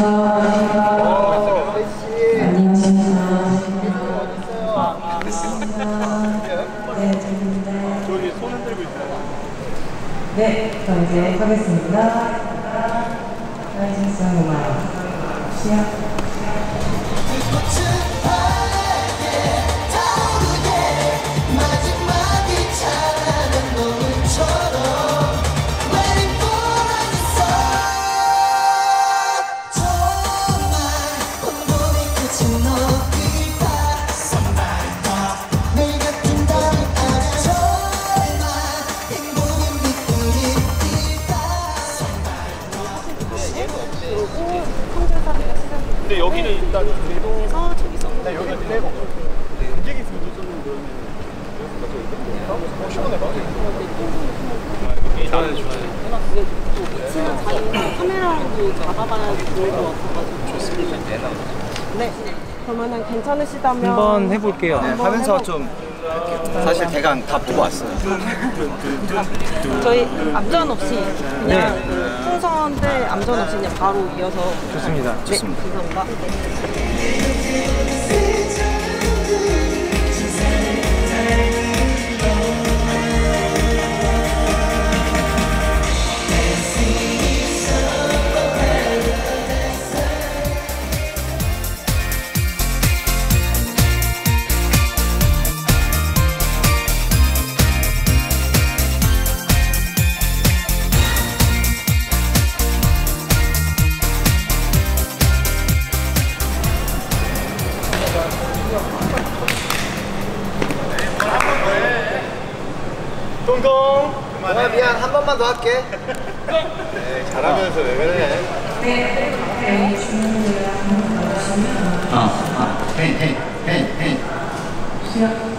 저기 손 흔들고 있어요. 네, 저 이제 하겠습니다. 라이센스 고마워요. 시작. 근데 여기는 일단 그래서 저기서 여기 플레이가 움직이 있으면 좀 그러면 시원해봐. 좋아요. 지금 자기 카메라로 잡아봐야 좋을 것 같아가지고. 좋습니다. 네. 그러면은 괜찮으시다면 한번 해볼게요. 네, 하면서 좀 사실 대강 다 보고 왔어요. 저희 암전 없이 그냥 풍선 때 암전 없이 그냥 바로 이어서. 좋습니다. 네, 감사합니다. 동동. 미안, 한 번만 더 할게. 네, 잘하면서 왜 그래? 네, 주문을 한번 넣으시면. 헤이. 시작.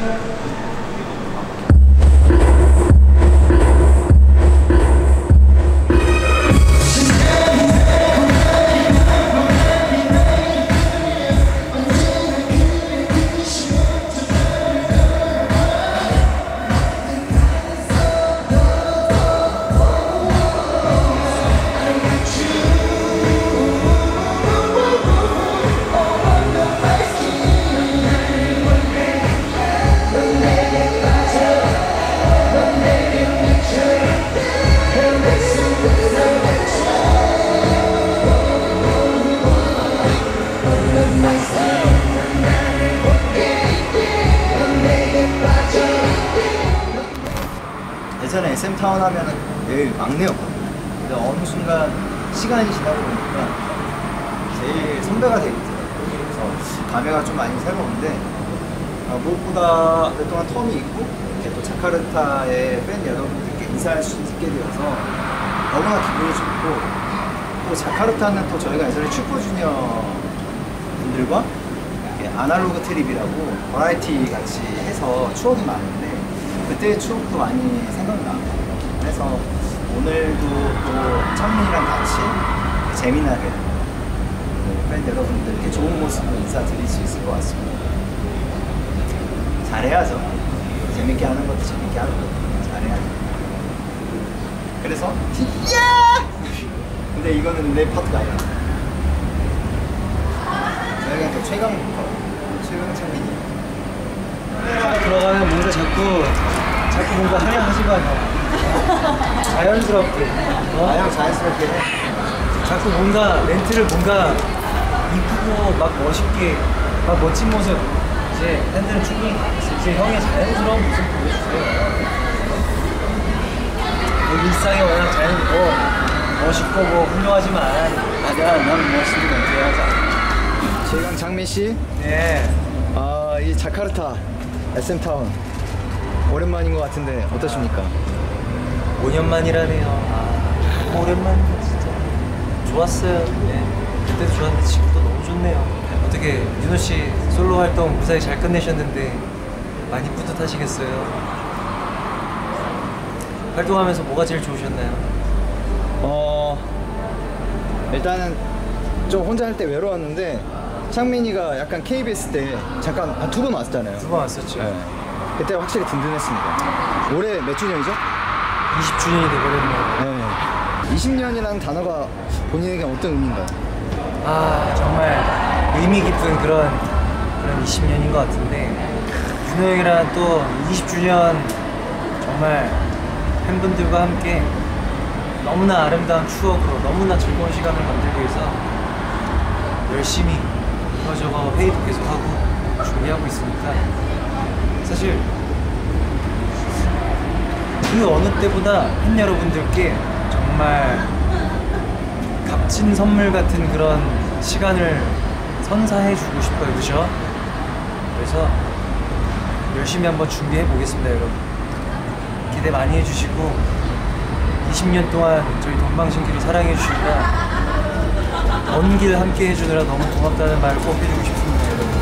예전에 SM타운 하면은 늘 막내였거든요. 근데 어느 순간 시간이 지나고 보니까 제일 선배가 되겠더라고요. 그래서 감회가 좀 많이 새로운데 무엇보다 오랫동안 텀이 있고 이렇게 또 자카르타의 팬 여러분들께 인사할 수 있게 되어서 너무나 기분이 좋고, 또 자카르타는 또 저희가 예전에 슈퍼주니어 분들과 이렇게 아날로그 트립이라고 버라이티 같이 해서 추억이 많은데 그때의 추억도 많이 생각나고, 그래서 오늘도 또 창민이랑 같이 재미나게 팬 여러분들께 좋은 모습으로 인사드릴 수 있을 것 같습니다. 잘해야죠. 재밌게 하는 것도 재밌게 하는 것도 잘해야죠. 그래서 야! 근데 이거는 내 파트가 아니야. 저희가 또 최강 창민이 들어가면 뭔가 자꾸 뭔가 하려하지 마요. 자연스럽게. 형 자연스럽게 해. 자꾸 뭔가 멘트를 뭔가 이쁘고 막 멋있게 막 멋진 모습, 이제 팬들은 충분히 이제 형의 자연스러운 모습 보여주세요. 일상이 워낙 멋있고 뭐 훌륭하지만 아니야, 난 멋있는 멘트 해야지. 최강 장민 씨. 네. 이 자카르타 SM타운 오랜만인 것 같은데 어떠십니까? 5년 만이라네요. 오랜만이다 진짜. 좋았어요. 네. 그때도 좋았는데 지금도 너무 좋네요. 어떻게 윤호 씨 솔로 활동 무사히 잘 끝내셨는데 많이 뿌듯하시겠어요? 활동하면서 뭐가 제일 좋으셨나요? 일단은 좀 혼자 할 때 외로웠는데 창민이가 약간 KBS 때 잠깐 2번 왔잖아요. 2번 왔었죠. 네. 그때 확실히 든든했습니다. 올해 몇 주년이죠? 20주년이 돼버렸네요. 네. 20년이라는 단어가 본인에게 어떤 의미인가요? 정말 의미 깊은 그런 20년인 것 같은데, 윤호 형이랑 또 20주년 정말 팬분들과 함께 너무나 아름다운 추억으로 너무나 즐거운 시간을 만들기 위해서 열심히 이거저거 회의도 계속하고 준비하고 있으니까, 사실 그 어느 때보다 팬 여러분들께 정말 값진 선물 같은 그런 시간을 선사해주고 싶어요. 그죠? 그래서 열심히 한번 준비해 보겠습니다, 여러분. 기대 많이 해주시고 20년 동안 저희 동방신기를 사랑해 주시니까 먼 길 함께 해주느라 너무 고맙다는 말 꼭 해주고 싶습니다, 여러분.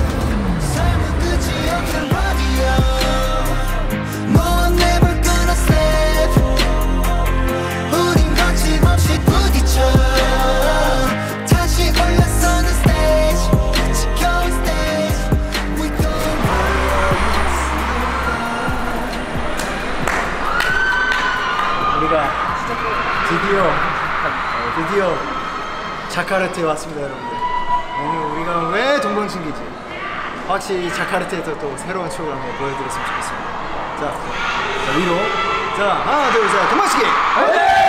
우리가 드디어 자카르타에 왔습니다, 여러분들. 오늘 우리가 왜 동방신기지? 확실히 자카르타에서 또 새로운 추억을 한번 보여드렸으면 좋겠습니다. 자, 위로. 자, 하나, 둘, 셋, 동방신기! 화이팅!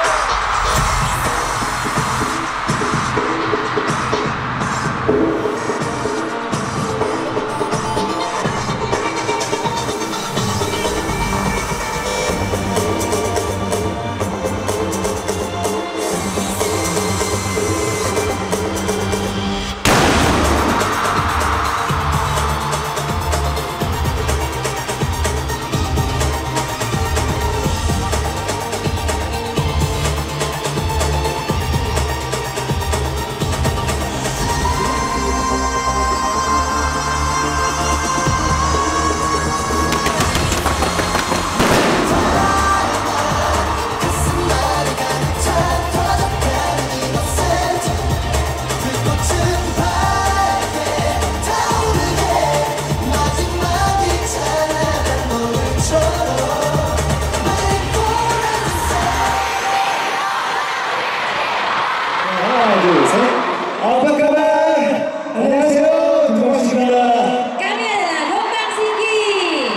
안녕하세요, 동방신기입니다. 까메라 동방신기.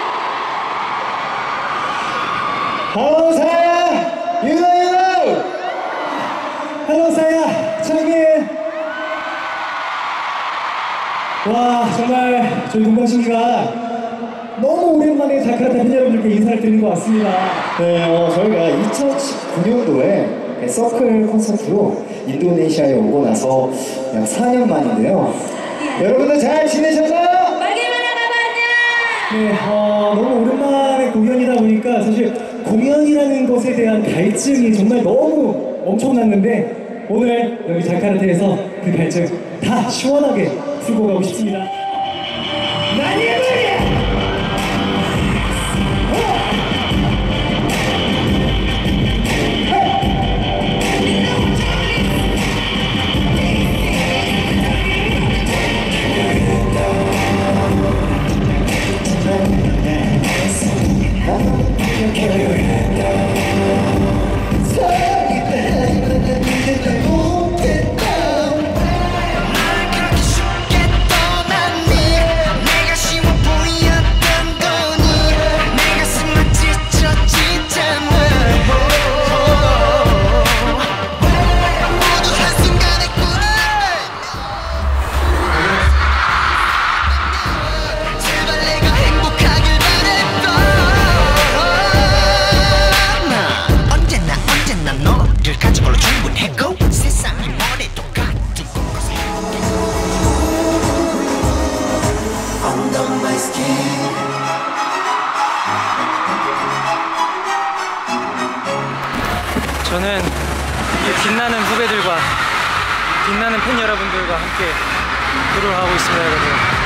Hello, 사야! 유노! Hello, 사야! 창민! 와, 정말 저희 동방신기가 너무 오랜만에 자카르타 팬 여러분들께 인사를 드리는 것 같습니다. 네, 저희가 2019년도에 서클 콘서트로 인도네시아에 오고 나서 약 4년 만인데요. 여러분들 잘 지내셨나요? 네, 너무 오랜만에 공연이다 보니까 사실 공연이라는 것에 대한 갈증이 정말 너무 엄청났는데, 오늘 여기 자카르타에서 그 갈증 다 시원하게 풀고 가고 싶습니다. 저는 이 빛나는 후배들과 빛나는 팬 여러분들과 함께 프로를 하고 있습니다, 여러분.